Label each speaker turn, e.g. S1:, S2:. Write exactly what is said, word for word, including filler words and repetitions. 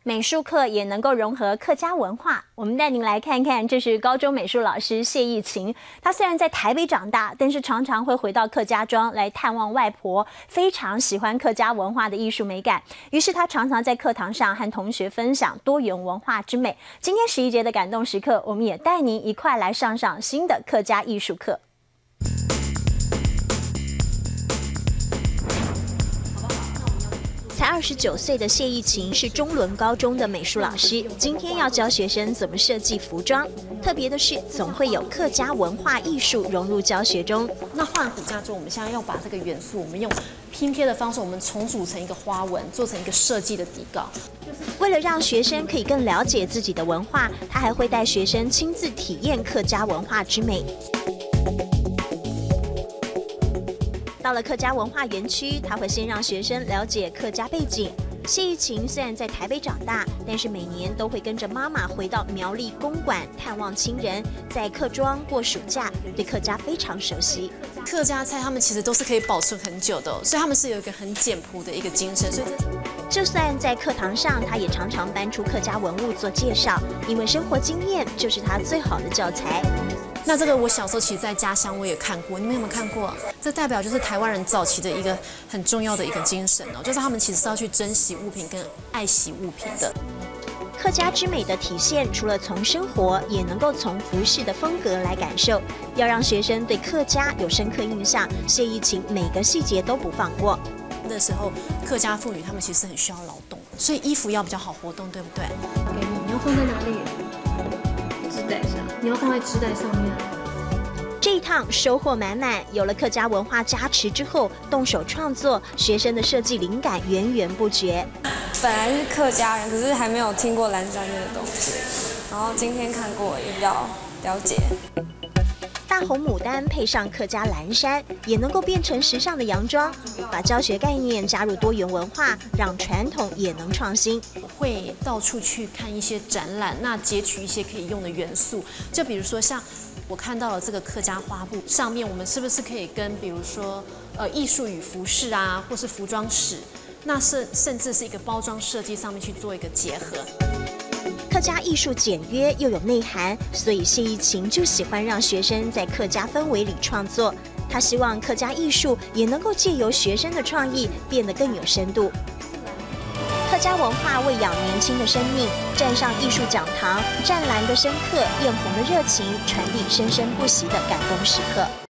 S1: 美术课也能够融合客家文化。我们带您来看看，这是高中美术老师谢义琴。他虽然在台北长大，但是常常会回到客家庄来探望外婆，非常喜欢客家文化的艺术美感。于是他常常在课堂上和同学分享多元文化之美。今天十一节的感动时刻，我们也带您一块来上上新的客家艺术课。 才二十九岁的谢义琴是中仑高中的美术老师，今天要教学生怎么设计服装。特别的是，总会有客家文化艺术融入教学中。
S2: 那画骨架中，我们现在要把这个元素，我们用拼贴的方式，我们重组成一个花纹，做成一个设计的底稿。
S1: 为了让学生可以更了解自己的文化，他还会带学生亲自体验客家文化之美。 到了客家文化园区，他会先让学生了解客家背景。谢义琴虽然在台北长大，但是每年都会跟着妈妈回到苗栗公馆探望亲人，在客庄过暑假，对客家非常熟悉。
S2: 客家菜他们其实都是可以保存很久的、哦，所以他们是有一个很简朴的一个精神。所以
S1: 就算在课堂上，他也常常搬出客家文物做介绍，因为生活经验就是他最好的教材。
S2: 那这个我小时候其实在家乡我也看过，你们有没有看过？这代表就是台湾人早期的一个很重要的一个精神哦，就是他们其实是要去珍惜物品跟爱惜物品的。
S1: 客家之美的体现，除了从生活，也能够从服饰的风格来感受。要让学生对客家有深刻印象，谢义琴每个细节都不放过。
S2: 那时候客家妇女她们其实很需要劳动，所以衣服要比较好活动，对不对？
S3: 给你，你要放在哪里？ 织带上，你要放在织带上面。
S1: 这一趟收获满满，有了客家文化加持之后，动手创作，学生的设计灵感源源不绝。
S4: 本来是客家人，可是还没有听过蓝山这个东西，然后今天看过，也比较了解。
S1: 大红牡丹配上客家蓝山，也能够变成时尚的洋装。把教学概念加入多元文化，让传统也能创新。
S2: 我会到处去看一些展览，那截取一些可以用的元素，就比如说像我看到了这个客家花布上面，我们是不是可以跟比如说呃艺术与服饰啊，或是服装史，那甚甚至是一个包装设计上面去做一个结合。
S1: 客家艺术简约又有内涵，所以谢义琴就喜欢让学生在客家氛围里创作。他希望客家艺术也能够借由学生的创意变得更有深度。客家文化喂养年轻的生命，站上艺术讲堂，湛蓝的深刻，艳红的热情，传递生生不息的感动时刻。